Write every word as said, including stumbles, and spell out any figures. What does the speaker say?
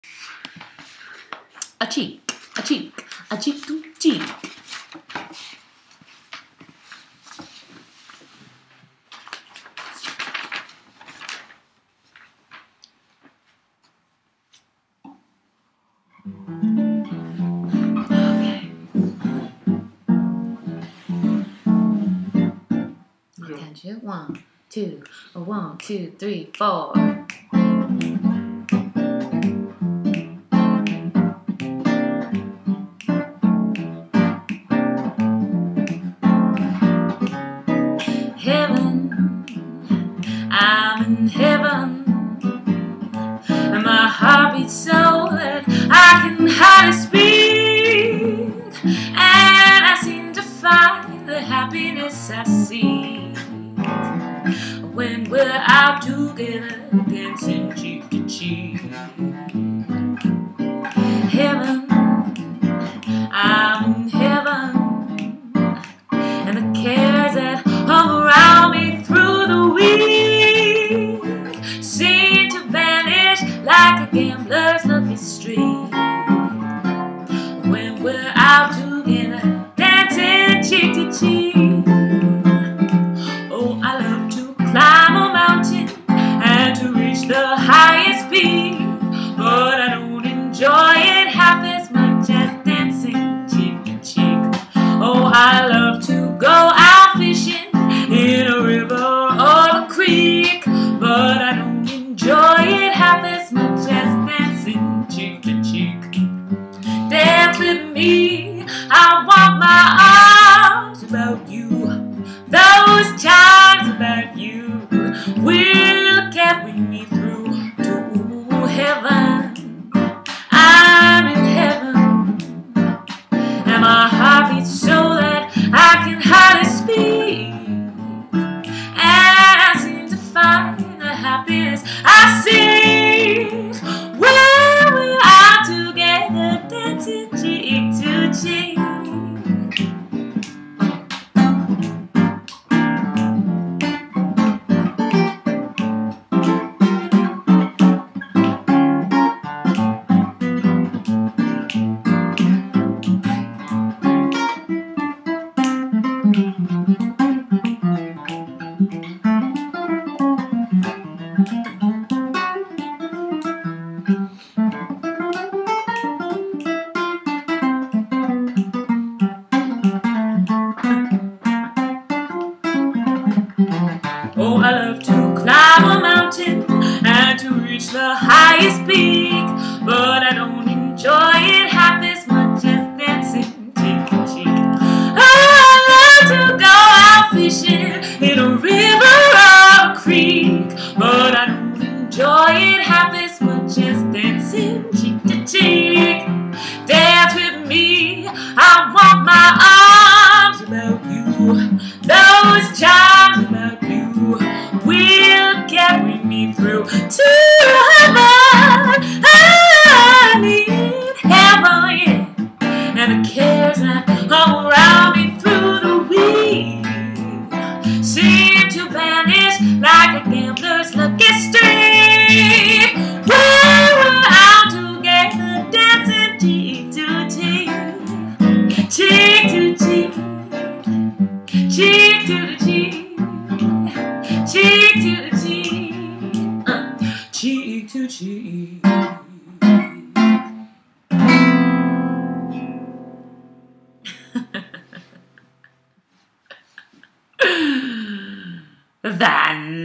A cheek, a cheek, a cheek to cheek. Count you. One, two, one, two, three, four. Heaven, I'm in heaven, and my heart beats so that I can hardly speak, and I seem to find the happiness I seek when we're out together, dancing cheek to cheek. Heaven, I'm in heaven, and the cares that hung around me through the week seem to vanish like a gambler's lucky streak when we're out together, dancing cheek to cheek. Oh, I love to climb a mountain and to reach the highest peak, but I don't enjoy it half as much as dancing cheek to cheek. Oh, I love to go out fishing in a river or a creek, but I don't enjoy it half as much as dancing cheek to cheek. Dance with me, I want my arms about you, those charms about you will carry me through to heaven. I'm in heaven, and my heart beats so that I can hardly speak, and I seem to find the happiness I seek when we are together, dancing cheek to cheek. Oh, I love to climb a mountain and to reach the highest peak, but I don't enjoy it half as much as dancing cheek to cheek. Oh, I love to go out fishing in a river or a creek, but I don't enjoy it half as much as dancing cheek to cheek. Dance with me, I want my arms about you, those charms about you will carry me through to heaven. I need heaven, yeah. And the cares that hung around me through the week seem to vanish like a gambler's lucky streak when we're out together, dancing cheek to cheek, cheek to cheek, cheek to the cheek, cheek to the cheek, uh, cheek to cheek. Van